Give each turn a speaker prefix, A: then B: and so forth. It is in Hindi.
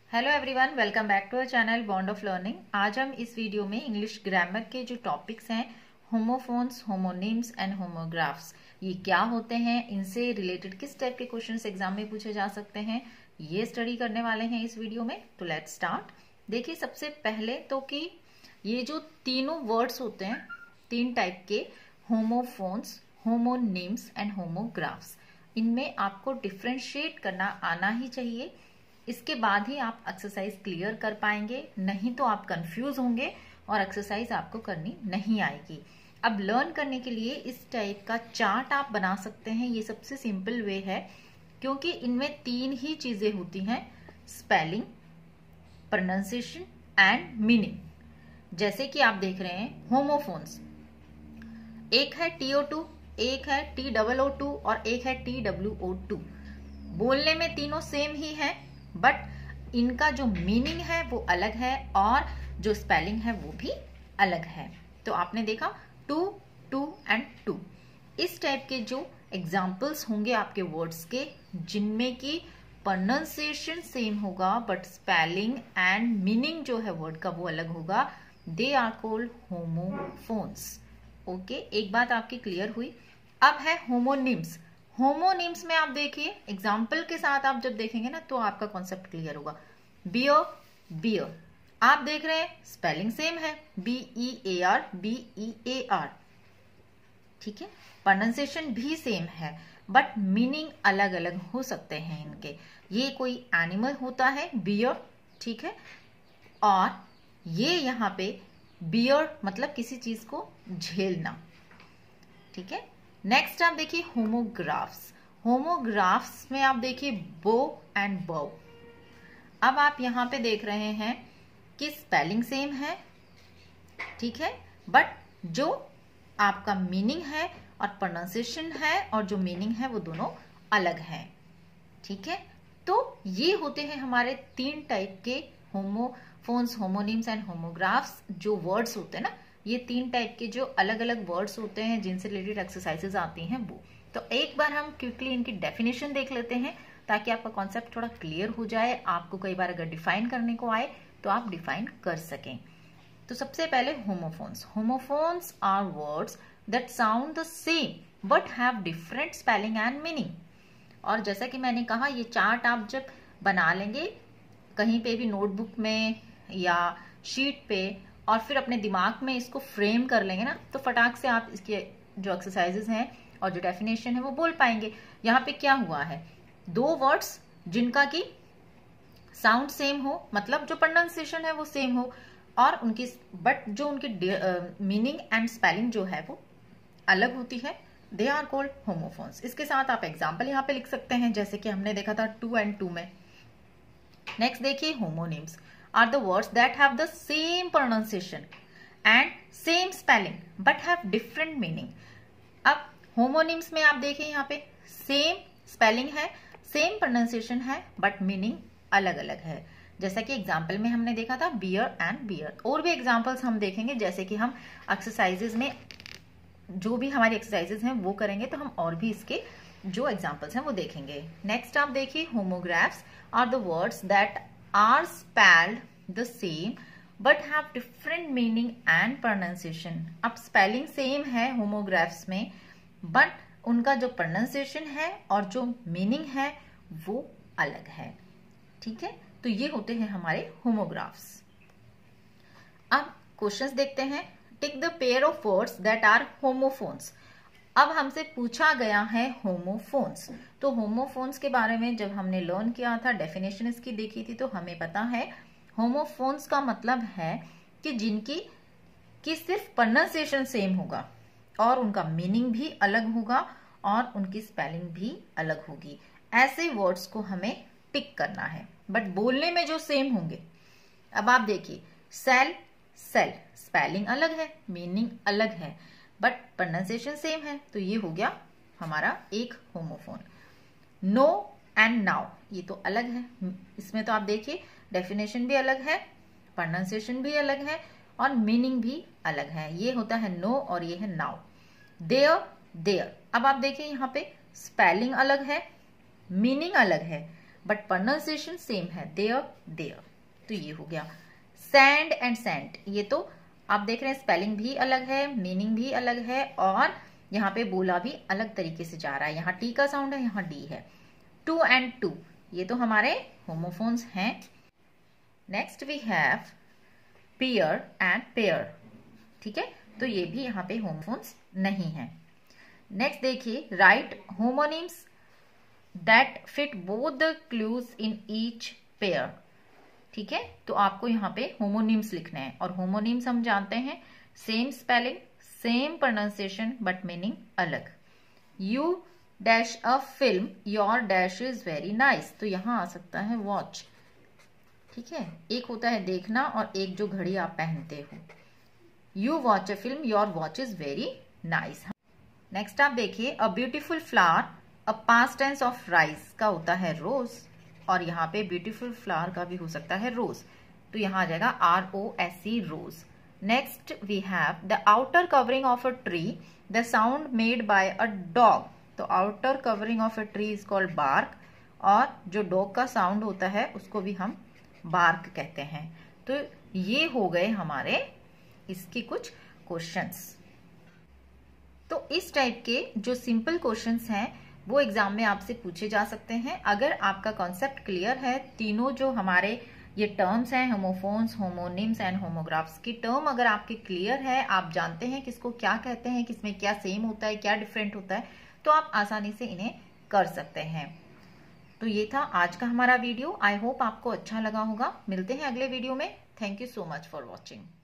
A: Hello everyone, welcome back to our channel bond of learning. आज हम इस वीडियो में इंग्लिश ग्रामर के जो टॉपिक्स हैं, होमोफोन्स, होमोनिम्स एंड होमोग्राफ्स, ये क्या होते हैं, इनसे रिलेटेड किस टाइप के क्वेश्चंस एग्जाम में पूछे जा सकते हैं, ये स्टडी करने वाले हैं इस वीडियो में। तो लेट्स स्टार्ट। देखिए, सबसे पहले तो कि ये जो तीनों वर्ड्स होते हैं, तीन टाइप के, होमोफोन्स, होमोनिम्स एंड होमोग्राफ्स, इनमें आपको डिफ्रेंशिएट करना आना ही चाहिए। इसके बाद ही आप एक्सरसाइज क्लियर कर पाएंगे, नहीं तो आप कंफ्यूज होंगे और एक्सरसाइज आपको करनी नहीं आएगी। अब लर्न करने के लिए इस टाइप का चार्ट आप बना सकते हैं, ये सबसे सिंपल वे है, क्योंकि इनमें तीन ही चीजें होती हैं, स्पेलिंग, प्रोनाउंसिएशन एंड मीनिंग। जैसे कि आप देख रहे हैं, होमोफोन्स, एक है TO2, एक है TOO2 और एक है TWO2। बोलने में तीनों सेम ही है, बट इनका जो मीनिंग है वो अलग है और जो स्पेलिंग है वो भी अलग है। तो आपने देखा 2, 2 एंड 2, इस टाइप के जो एग्जाम्पल्स होंगे आपके वर्ड्स के, जिनमें की प्रोनाउंसिएशन सेम होगा बट स्पेलिंग एंड मीनिंग जो है वर्ड का वो अलग होगा, they are called homophones. Okay, एक बात आपकी क्लियर हुई। अब है होमोनिम्स। होमोनिम्स में आप देखिए, एग्जाम्पल के साथ आप जब देखेंगे ना तो आपका कॉन्सेप्ट क्लियर होगा। बियर, बियर, आप देख रहे हैं स्पेलिंग सेम है, BEAR, BEAR, ठीक है। प्रोनाउंसिएशन भी सेम है, बट मीनिंग अलग अलग हो सकते हैं इनके। ये कोई एनिमल होता है बियर, ठीक है, और ये यहाँ पे बियर मतलब किसी चीज को झेलना, ठीक है। नेक्स्ट आप देखिए होमोग्राफ्स। होमोग्राफ्स में आप देखिए बो एंड बो। अब आप यहां पे देख रहे हैं कि स्पेलिंग सेम है, ठीक है, बट जो आपका मीनिंग है और प्रोनाउंसिएशन है और जो मीनिंग है वो दोनों अलग है, ठीक है। तो ये होते हैं हमारे तीन टाइप के होमोफोन्स, होमोनिम्स एंड होमोग्राफ्स जो वर्ड्स होते हैं ना, ये तीन टाइप के जो अलग अलग वर्ड्स होते हैं जिनसे रिलेटेड एक्सरसाइजेस आती हैं वो। तो एक बार हम क्विकली इनकी डेफिनेशन देख लेते हैं ताकि आपका कॉन्सेप्ट थोड़ा क्लियर हो जाए। आपको कई बार अगर डिफाइन करने को आए तो आप डिफाइन कर सकें। तो सबसे पहले homophones. Homophones are words that sound the same but have different spelling and meaning. और जैसा कि मैंने कहा, ये चार्ट आप जब बना लेंगे कहीं पे भी, नोटबुक में या शीट पे, और फिर अपने दिमाग में इसको फ्रेम कर लेंगे ना, तो फटाक से आप इसके जो एक्सरसाइजेस हैं और जो डेफिनेशन है वो बोल पाएंगे। यहाँ पे क्या हुआ है, दो वर्ड्स जिनका की साउंड सेम हो, मतलब जो प्रोनाउंसिएशन है वो सेम हो, और उनकी बट जो उनकी मीनिंग एंड स्पेलिंग जो है वो अलग होती है, दे आर कॉल्ड होमोफोन्स। इसके साथ आप एग्जाम्पल यहाँ पे लिख सकते हैं, जैसे कि हमने देखा था 2 and 2 में। नेक्स्ट देखिए, homonyms are the words that have the same pronunciation and same spelling but have different meaning। अब homonyms में आप देखें, यहाँ पे same spelling है, same pronunciation है, but meaning अलग अलग है। जैसा कि एग्जाम्पल में हमने देखा था beer and beer। और भी एग्जाम्पल्स हम देखेंगे, जैसे कि हम एक्सरसाइजेज में जो भी हमारी एक्सरसाइजेज हैं वो करेंगे तो हम और भी इसके जो एग्जाम्पल्स हैं वो देखेंगे। नेक्स्ट आप देखिए, homographs are the words that are spelled the same but have different meaning and pronunciation। अब स्पेलिंग सेम है होमोग्राफ्स में, बट उनका जो प्रोनाउंसिएशन है और जो मीनिंग है वो अलग है, ठीक है। तो ये होते हैं हमारे होमोग्राफ्स। अब क्वेश्चंस देखते हैं। Tick the pair of words that are homophones. अब हमसे पूछा गया है होमोफोन्स। तो होमोफोन्स के बारे में जब हमने लर्न किया था, डेफिनेशन इसकी देखी थी, तो हमें पता है होमोफोन्स का मतलब है कि जिनकी सिर्फ प्रोनाउंसिएशन सेम होगा और उनका मीनिंग भी अलग होगा और उनकी स्पेलिंग भी अलग होगी। ऐसे वर्ड्स को हमें टिक करना है, बट बोलने में जो सेम होंगे। अब आप देखिए, सेल, सेल, स्पेलिंग अलग है, मीनिंग अलग है, बट प्रोनाउंसिएशन सेम है, तो ये हो गया हमारा एक होमोफोन। नो एंड नाउ, ये तो अलग है, इसमें तो आप देखिए डेफिनेशन भी अलग है, प्रोनाउंसिएशन भी अलग है और मीनिंग भी अलग है। ये होता है नो और ये है नाउ। देयर, देयर, अब आप देखिए यहाँ पे स्पेलिंग अलग है, मीनिंग अलग है, बट प्रोनाउंसिएशन सेम है, देयर देयर। तो ये हो गया। सैंड एंड सेंट, ये तो आप देख रहे हैं स्पेलिंग भी अलग है, मीनिंग भी अलग है, और यहाँ पे बोला भी अलग तरीके से जा रहा है। यहाँ टी का साउंड है, यहाँ डी है। टू एंड टू, ये तो हमारे होमोफोन्स हैं। Next we have pier and pair, ठीक है, तो ये भी यहाँ पे होमोफोन्स नहीं है। नेक्स्ट देखिए, write homonyms that fit both the clues in each pair, ठीक है, तो आपको यहाँ पे होमोनिम्स लिखने हैं, और होमोनिम्स हम जानते हैं same spelling, same pronunciation, but meaning अलग। You dash a film, your dash is very nice, तो यहाँ आ सकता है वॉच, ठीक है, एक होता है देखना और एक जो घड़ी आप पहनते हो। You watch a film, your watch is very nice. Next आप देखिए, a beautiful flower, a past tense of rise का होता है रोज, और यहाँ पे ब्यूटीफुल फ्लावर का भी हो सकता है रोज, तो यहाँ आ जाएगा ROSE rose. Next we have the outer covering of a tree, the sound made by a dog, तो outer covering of a tree is called bark, और जो डॉग का साउंड होता है उसको भी हम बार्क कहते हैं। तो ये हो गए हमारे इसके कुछ क्वेश्चंस। तो इस टाइप के जो सिंपल क्वेश्चंस हैं वो एग्जाम में आपसे पूछे जा सकते हैं। अगर आपका कॉन्सेप्ट क्लियर है, तीनों जो हमारे ये टर्म्स हैं, होमोफोन्स, होमोनिम्स एंड होमोग्राफ्स की टर्म अगर आपके क्लियर है, आप जानते हैं किसको क्या कहते हैं, किसमें क्या सेम होता है, क्या डिफरेंट होता है, तो आप आसानी से इन्हें कर सकते हैं। तो ये था आज का हमारा वीडियो। आई होप आपको अच्छा लगा होगा। मिलते हैं अगले वीडियो में। Thank you so much for watching.